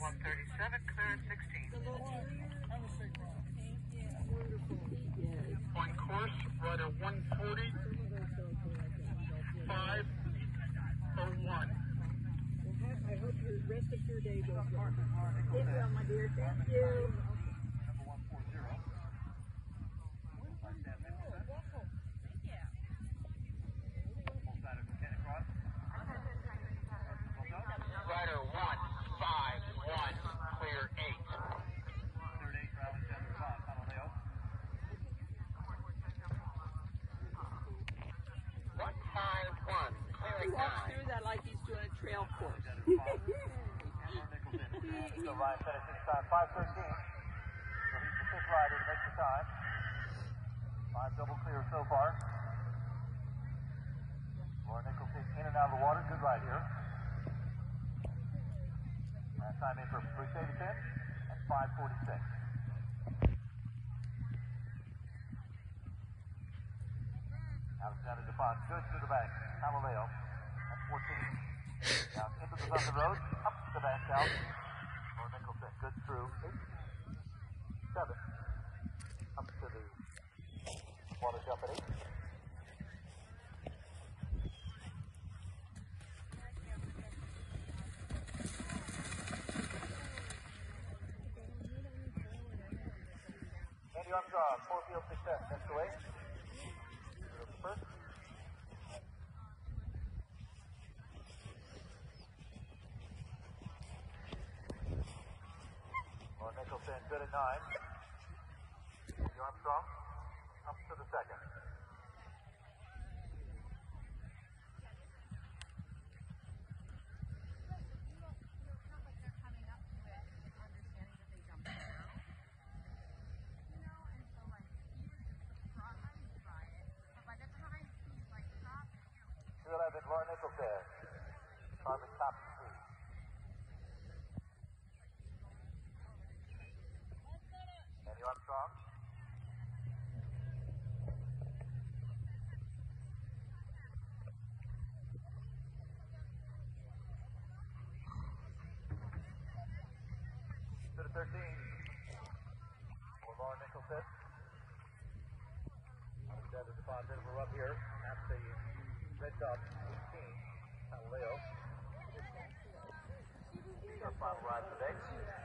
137, clear at 16. On course, rudder 140, 501. I hope the rest of your day goes well. Stay well, my dear. Thank you. Rider 151, clear 8. He walks through that like he's doing a trail course. So Ryan finished his time 5:13. So he's the fifth rider to make the time. 5 double clear so far. Laura Nicholson in and out of the water. Good ride here. Time in for Mercedes at 5:46. Alexander DeFont, good through the bank. Galileo at 14. Down into the Thunder Road, up the bank out. Laura Nicholson, good through 8. 7. Up to the water jump at 8. Andy Armstrong, 4-field success, next away. First. Laura Nicholson, good at 9. Andy Armstrong, up to the second. Laura Nicholson, carbon top speed. Andy Armstrong. To the 13. For Laura Nicholson. Alexander DeFont, bit of a rub here at the red dot 18. Galileo. Our final ride today.